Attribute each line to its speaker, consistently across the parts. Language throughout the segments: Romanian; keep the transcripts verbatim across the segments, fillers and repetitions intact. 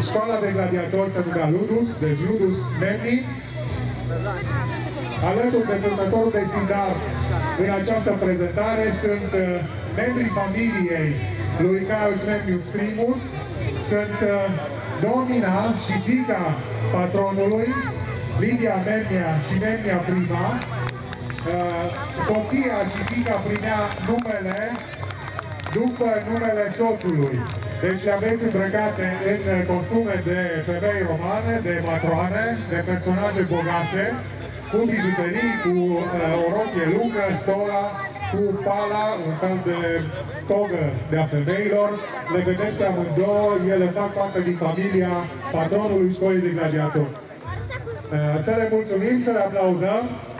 Speaker 1: școala de gladiatori se numea Ludus, deci Ludus Memni. Alături de semnătorul de zidar în această prezentare sunt uh, membrii familiei lui Caius Memnius Primus, sunt uh, domina și fiica patronului, Lidia Memnia și Memnia Prima. Uh, soția și fiica primea numele după numele soțului. Deci le aveți îmbrăcate în costume de femei romane, de matroane, de personaje bogate, cu bijuterii, cu uh, o rochie lungă, stola, cu pala, un fel de togă de-a femeilor. Le vedeți pe amândouă, ele fac parte din familia patronului școlii de gladiatori. Uh, să le mulțumim, să le aplaudăm.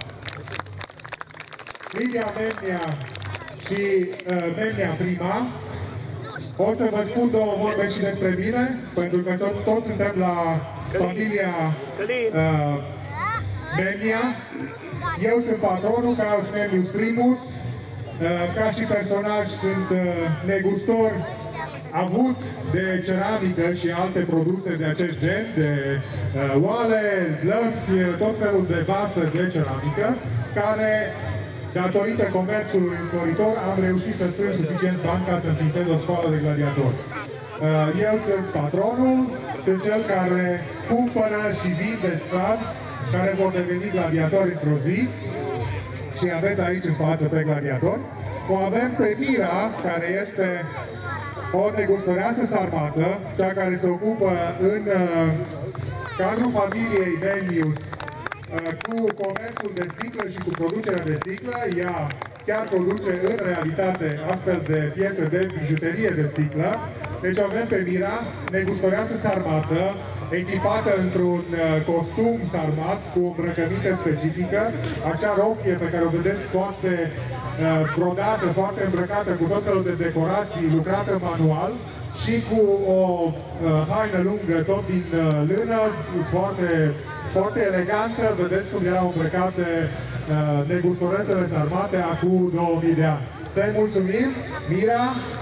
Speaker 1: Lidia Memnia și uh, Memnia Prima. O să vă spun două vorbe și despre mine, pentru că toți suntem la familia uh, Memnia. Eu sunt patronul, Caius Memnius Primus. Uh, ca și personaj sunt uh, negustor avut de ceramică și alte produse de acest gen, de uh, oale, lăhti, tot felul de vase de ceramică, care, datorită comerțului înfloritor, am reușit să strâng suficient bani ca să înființez o școală de gladiatori. Eu sunt patronul, sunt cel care cumpără și vinde sclavi care vor deveni gladiatori într-o zi și aveți aici în față pe gladiatori. O avem pe Mira, care este o negustăreasă sarmată, cea care se ocupă în uh, cadrul familiei Memnius cu comerțul de sticlă și cu producerea de sticlă. Ea chiar produce în realitate astfel de piese de bijuterie de sticlă. Deci avem pe Mira, negustoreasă sarmată, echipată într-un costum sarmat cu o îmbrăcăminte specifică, acea rochie pe care o vedeți foarte uh, brodată, foarte îmbrăcată, cu tot felul de decorații, lucrată manual, și cu o uh, haină lungă, tot din uh, lână, foarte foarte elegantă. Vedeți cum erau îmbrăcate uh, negustorăsele sarmate acum două mii de ani. Să-i mulțumim, Mira!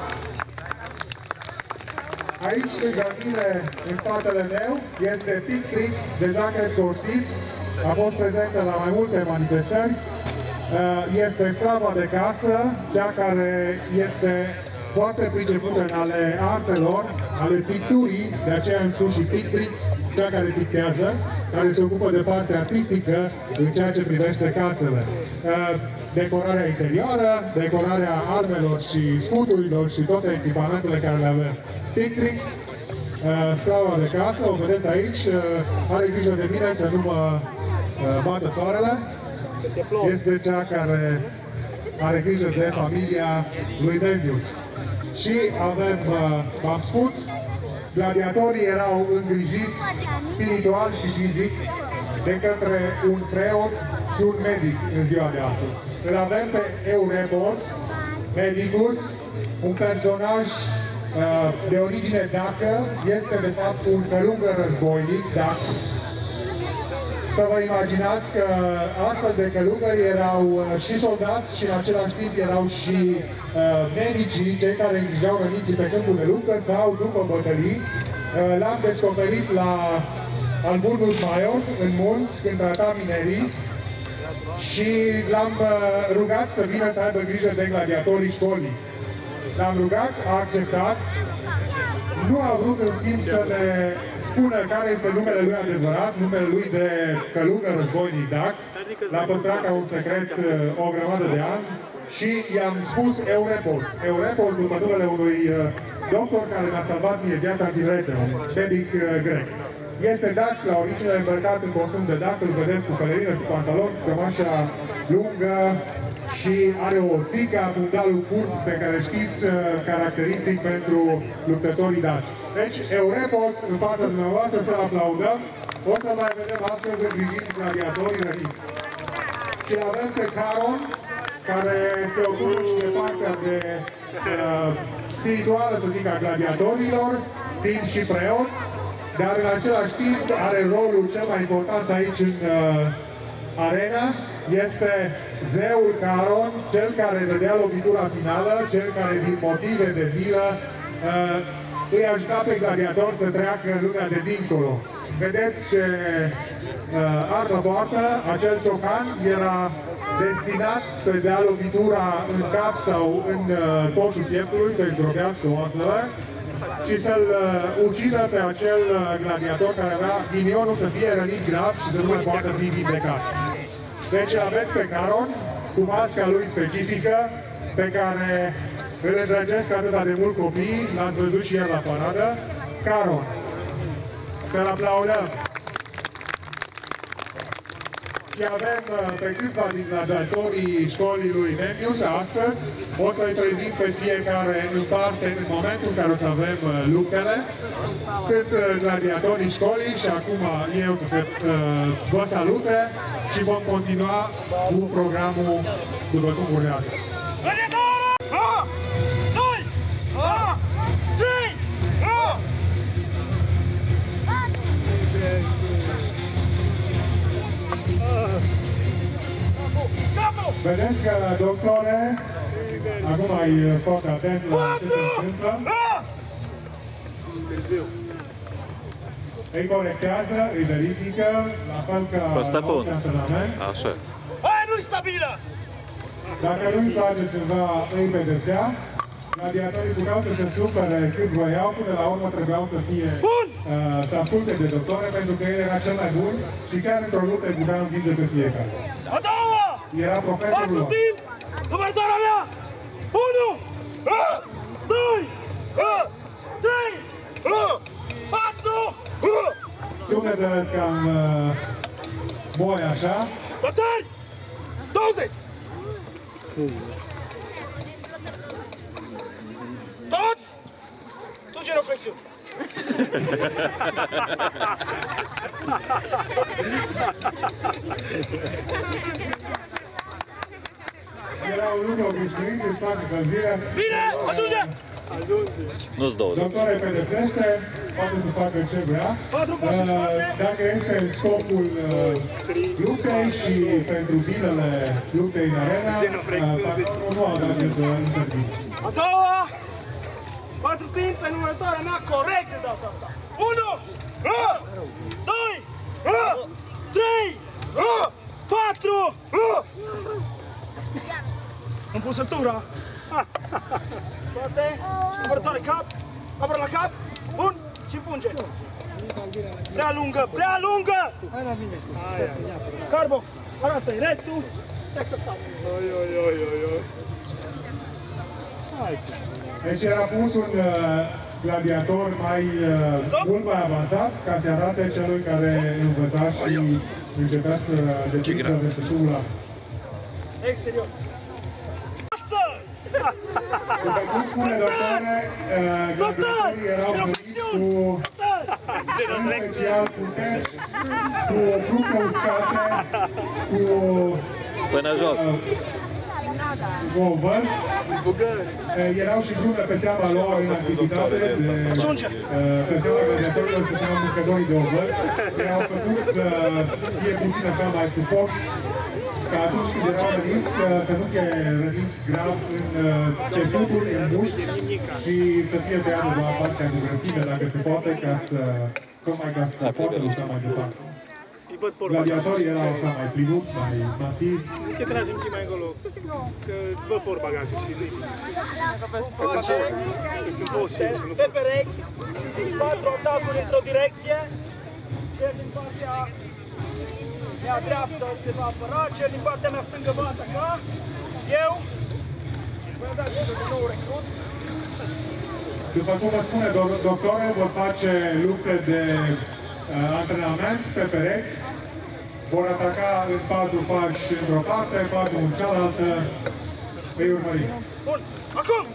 Speaker 1: Aici, lângă mine, în spatele meu, este Pictrix, deja cred că o știți, a fost prezentă la mai multe manifestări. Uh, este sclava de casă, cea care este foarte pricepută în ale artelor, ale picturii, de aceea am spus și Pictrix, cea care pictează, care se ocupă de partea artistică în ceea ce privește casele. Decorarea interioară, decorarea armelor și scuturilor și toate echipamentele care le avem. Pictrix, sclava de casă, o vedeți aici, are grijă de mine să nu mă bată soarele. Este cea care are grijă de familia lui Memnius. Și avem, v-am spus, gladiatorii erau îngrijiți spiritual și fizic de către un preot și un medic în ziua de astăzi. Îl avem pe Eurepos, medicus, un personaj uh, de origine dacă, este de fapt un călugăr războinic dac. Să vă imaginați că astfel de călugări erau și soldați și în același timp erau și uh, medicii, cei care îngrijeau răniții pe câmpul de luptă sau după bătălii. Uh, L-am descoperit la Alburnus Maior, în munți, când trata minerii, și l-am uh, rugat să vină să aibă grijă de gladiatorii școlii. L-am rugat, a acceptat. Nu a vrut, în schimb, să ne spună care este numele lui adevărat, numele lui de călugăr războinic dac. L-a păstrat ca un secret o grămadă de ani și i-am spus Eurepos. Eurepos după numele unui doctor care mi-a salvat mie viața din rețe, un medic grec. Este dac, la origine îmbrăcat în costum de dac, îl vedeți cu pelerină, cu pantalon, cu cămașa lungă, și are o sică, fundalul curt, pe care știți, caracteristic pentru luptătorii daci. Deci, Eurepos, în fața dumneavoastră, să-l aplaudăm. O să mai vedem astăzi îngrijind gladiatorii răniți. Și avem pe Caron, care se ocupă și de partea de uh, spirituală, să zic, a gladiatorilor, fiind și preot, dar în același timp are rolul cel mai important aici în uh, arena. Este zeul Caron, cel care dădea lovitura finală, cel care din motive de milă îi ajuta pe gladiator să treacă lumea de dincolo. Vedeți ce uh, armă poartă, acel ciocan era destinat să dea lovitura în cap sau în uh, coșul pieptului, să-i zdrobească oasele și să-l uh, ucidă pe acel uh, gladiator care avea ghinionul să fie rănit grav și să nu mai poată fi vindecat. Deci aveți pe Caron cu masca lui specifică, pe care îl îndrăgesc atâta de mult copiii, l-ați văzut și el la paradă. Caron, să-l aplaudăm! Și avem pe câțiva din gladiatorii școlii lui Memmius astăzi. O să-i prezint pe fiecare în parte în momentul în care o să avem luptele. Sunt gladiatorii școlii și acum eu să se, vă salute și vom continua cu programul după cum urmează. Vedeți că, doctore, acum ai fost atent la ce se întâmplă. Îi corectează, îi verifică, la fel ca la orice antrenament.
Speaker 2: Așa.
Speaker 3: Aia nu-i stabilă!
Speaker 1: Dacă nu-i place ceva, îi pedepsea. Gladiatorii puteau să se supere cât voiau, până la urmă trebuiau să fie, uh, să asculte de doctore, pentru că el era cel mai bun și chiar într-o luptă putea învinge pe fiecare.
Speaker 3: A doua!
Speaker 1: Era profesorul
Speaker 3: Patru
Speaker 1: lor.
Speaker 3: timp! Numărătoarea mea! Unu! Doi! Trei! Patru!
Speaker 1: Sunetele cam uh, boi așa.
Speaker 3: Bătări! douăzeci! Toți! Tu genoflexiuni!
Speaker 1: Era un lucru obișnuit, își fac încălzirea.
Speaker 3: Bine! Ajunge!
Speaker 2: Nu-ți două.
Speaker 1: Doctorul pedepsește, poate să facă ce vrea. Dacă este în scopul luptei și pentru binele luptei în arena, patronul nu avea ce să intervine.
Speaker 3: A doua! Patru timp pe numărătoarea mea corect de data asta. Unu! Doi! Trei! Patru! În pusătura! Spate! Numărătoare cap! Apără la cap! Bun! Și împunge! Prea lungă! Prea lungă! Carbo! Arată-i restul! Stai să stau! Oi, oi, oi, oi, oi! Hai!
Speaker 1: Deci era pus un uh, gladiator mai uh, mult mai avansat, ca să arate celui care învăța și începea să deschidă respectivul la.
Speaker 3: Exterior!
Speaker 1: După cum spune doctore, uh, gladiatorii erau veniți cu, în special cu teci, cu fructe uscate, cu
Speaker 2: Până jos.
Speaker 1: uh, cu ovăz. Uh, erau și glume pe seama lor în activitate, de, uh, pe seama gladiatorilor se cheamă mâncătorii de ovăz. Erau făcuți să fie puțin așa mai pufoși, ca atunci când erau răniți, să nu fie răniți grav în țesuturi, în mușchi și să fie tăiat de la partea progresivă, dacă se poate, ca să, tocmai ca să poată lupta mai departe. Gladiatorii erau așa mai plinuți, mai masivi.
Speaker 3: Che tragi un mai încolo? Că îți văd por bagajul, știi? Că sunt două, că sunt două și nu pe perechi, patru atacuri într-o direcție, cel din partea mea dreaptă se va apăra, cel din partea mea stângă va ataca, eu voi da de nou recrut.
Speaker 1: După cum vă spune doctorul, vor face lupte de uh, antrenament pe perechi, vor ataca în patru pași într-o parte, patru în cealaltă, îi urmărim.
Speaker 3: Bun, acum!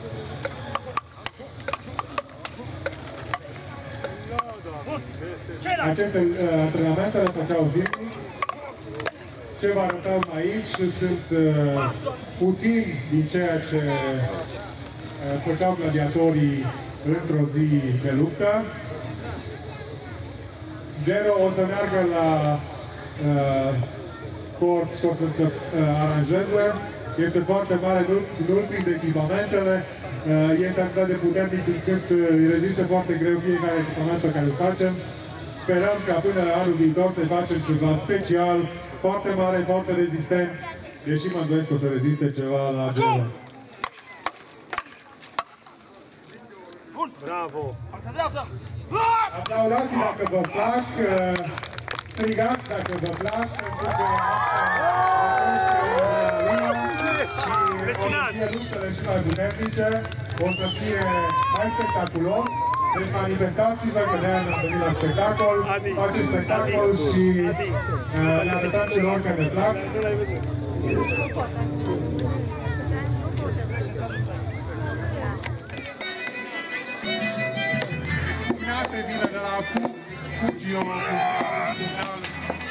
Speaker 3: Bun, ceilalți!
Speaker 1: Aceste uh, antrenamente le făceau zilnic. Ce vă arătăm aici sunt uh, puțini din ceea ce uh, făceau gladiatorii într-o zi de luptă. Gero o să meargă la uh, cort și o să se uh, aranjeze. Este foarte mare, nu-l prind echipamentele, este atât de puternic încât îi rezistă foarte greu fiecare echipament pe care îl facem. Sperăm ca până la anul viitor să facem ceva special, foarte mare, foarte rezistent, deși mă îndoiesc că o să reziste ceva la genul.
Speaker 3: Bun! Bravo!
Speaker 1: Aplaudați dacă vă plac, strigați dacă vă plac, pentru că asta și o să fie luptele și mai puternice, o să fie mai spectaculos. Deci manifestați-vă că ne-am venit la spectacol, facem spectacol și uh, le arătăm celor care ne plac. Pugnate vine de la Pugio, pugnal.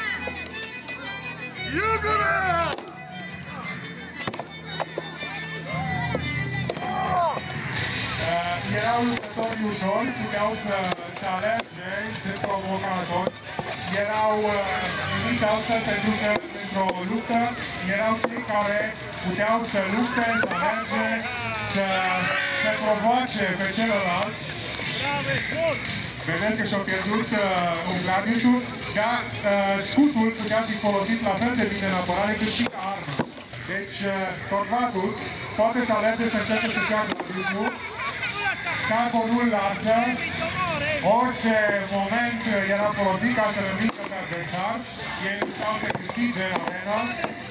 Speaker 1: Erau luptători ușori, puteau să, să alerge, sunt provocatori. Erau numiți uh, altfel pentru că într-o luptă erau cei care puteau să lupte, să alerge, să se provoace pe celălalt. Vedeți că și-au pierdut uh, un gladiusul, dar uh, scutul putea fi folosit la fel de bine în apărare cât și ca armă. Deci, uh, Torquatus poate să alerge, să încerce să-și ia gladiusul. Capo nu-l lasă, orice moment era folosit ca să învingă pe adversar, ei luptau să câștige în arenă.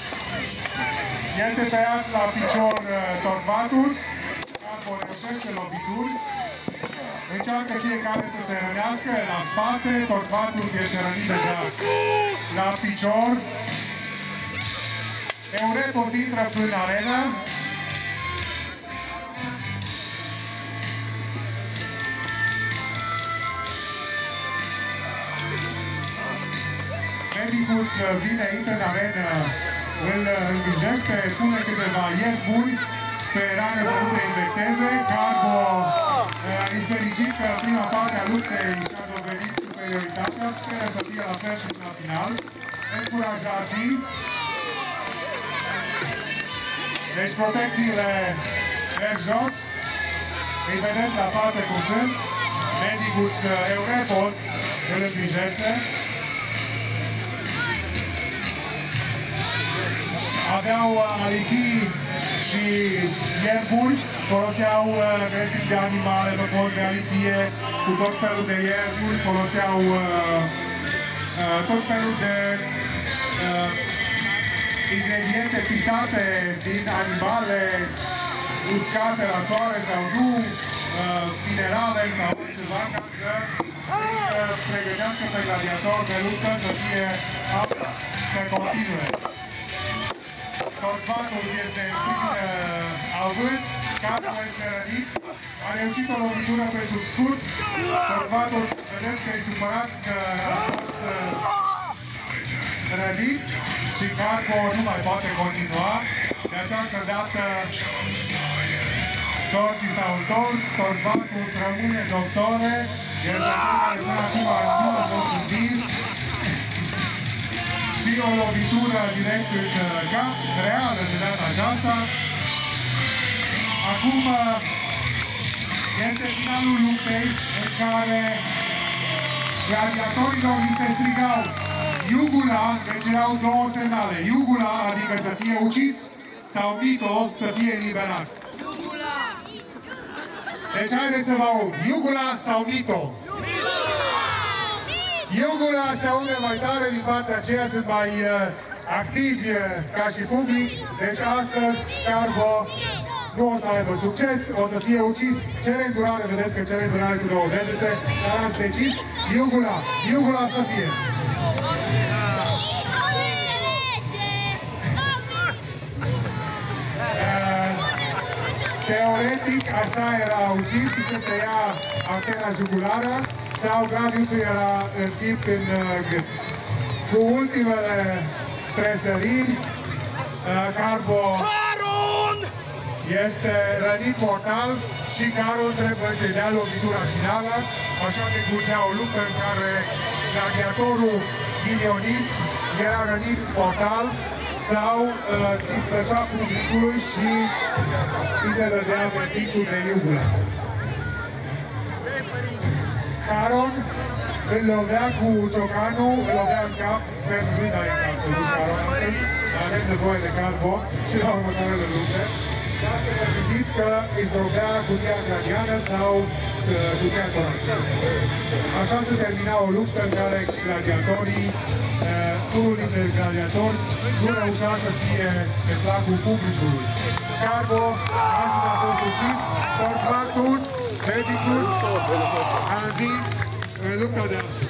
Speaker 1: Este tăiat la picior Torquatus, Capo reușește lovituri, încearcă fiecare să se rănească la spate, Torquatus este rănit deja la picior. Eurepos intră în arenă. Medicus vine, intră în arenă, îl îngrijește, pune câteva ieri buni pe rană să nu se infecteze. Carbo, infericit că prima parte a luptei și-a dovedit superioritatea, speră să fie la fel și la final. Încurajați-i. Deci protecțiile merg jos. Îi vedeți la față cum sunt. Medicus Eurepos îl îngrijește. Aveau alichii și ierburi, foloseau grăsimi de animale pe post de alichie, cu tot felul de ierburi, foloseau uh, uh, tot felul de uh, ingrediente pisate din animale uscate la soare sau nu, uh, minerale sau ceva, ca să uh, pregătească pe gladiator de luptă să fie aptă, să continue. Torquatus este în plin uh, avânt, capul este rănit, a reușit o lovitură pe sub scut. Torquatus, vedeți că e supărat că a fost uh, rănit și Carpo nu mai poate continua. De această dată sorții s-au întors, Torquatus rămâne doctore, iar de care până acum nu a fost învins. Și o lovitură direct în cap, reală de data aceasta. Acum este finalul luptei în care gladiatorilor li se strigau Iugula, deci erau două semnale. Iugula, adică să fie ucis, sau Mito, să fie eliberat. Deci haideți să vă aud. Iugula sau Mito? Iugula se aude mai tare, din partea aceea sunt mai uh, activi uh, ca și public, deci astăzi Carbo nu o să aibă succes, o să fie ucis. Cere îndurare, vedeți că cere îndurare cu două degete, dar ați decis Iugula, Iugula să fie. Uh, teoretic așa era ucis și se tăia artera jugulară, sau gladiusul era înfipt în uh, gât. Cu ultimele tresăriri, uh, Carbo este rănit mortal și Carol trebuie să-i dea lovitura finală, așa de curgea o luptă în care gladiatorul ghinionist era rănit mortal, sau uh, displăcea publicului și îi se dădea verdictul de iugulă. Caron îl lovea cu ciocanul, îl lovea în cap, sper că nu-i dai în cap, să duci Caron astăzi, avem nevoie de calbo și la următoarele lupte. Dar să vă gândiți că îi zdrobea cutia gradiană sau uh, cutia coronă. Așa se termina o luptă în care gladiatorii, uh, unul dintre gladiatori nu reușea să fie pe placul publicului. Carbo, altul a fost ucis, Fortunatus, Medicus, a zis în lupta de astăzi.